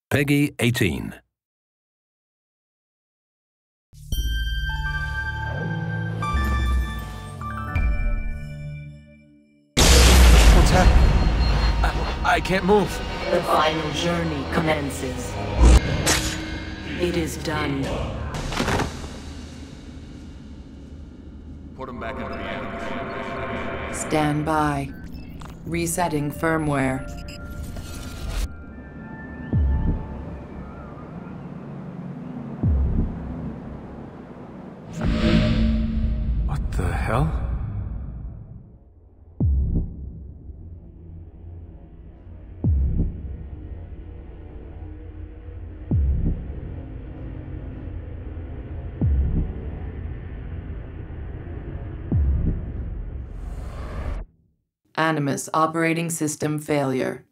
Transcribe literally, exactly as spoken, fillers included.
Peggy eighteen. What's happening? I, I can't move. The final journey commences. It is done. Put him back into the animal. Stand by. Resetting firmware. What the hell? Animus operating system failure.